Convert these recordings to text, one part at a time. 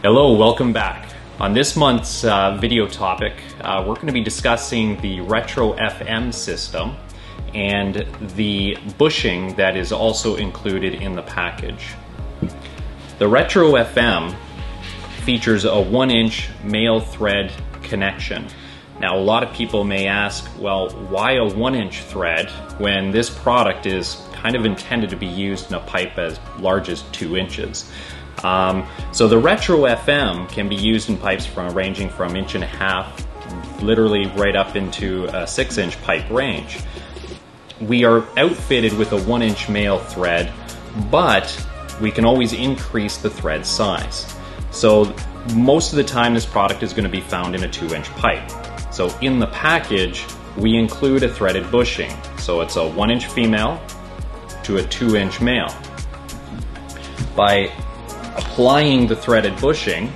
Hello, welcome back. On this month's video topic, we're going to be discussing the Retro FM system and the bushing that is also included in the package. The Retro FM features a 1-inch male thread connection. Now, a lot of people may ask, well, why a 1-inch thread when this product is kind of intended to be used in a pipe as large as 2 inches? So the Retro FM can be used in pipes ranging from 1.5 literally right up into a 6-inch pipe range. We are outfitted with a 1-inch male thread, but we can always increase the thread size. So most of the time this product is going to be found in a 2-inch pipe. So in the package we include a threaded bushing. So it's a 1-inch female to a 2-inch male. By applying the threaded bushing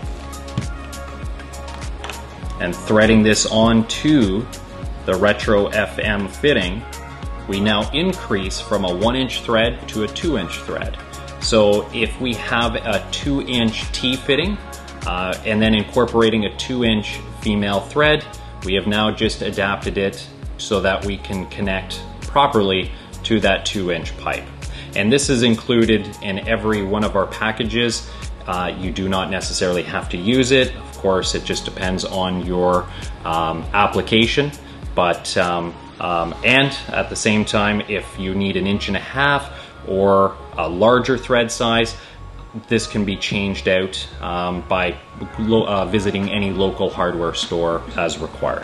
and threading this onto the Retro FM fitting, we now increase from a 1-inch thread to a 2-inch thread. So if we have a 2-inch T-fitting and then incorporating a 2-inch female thread, we have now just adapted it so that we can connect properly to that 2-inch pipe. And this is included in every one of our packages. You do not necessarily have to use it. Of course, it just depends on your application. But and at the same time, if you need an 1.5 inch or a larger thread size, this can be changed out by visiting any local hardware store as required.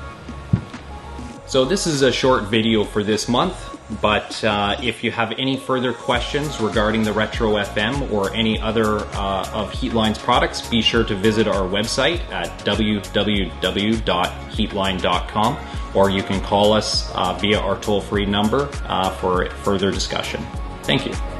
So this is a short video for this month. But if you have any further questions regarding the Retro FM or any other of Heatline's products, be sure to visit our website at www.heatline.com, or you can call us via our toll-free number for further discussion. Thank you.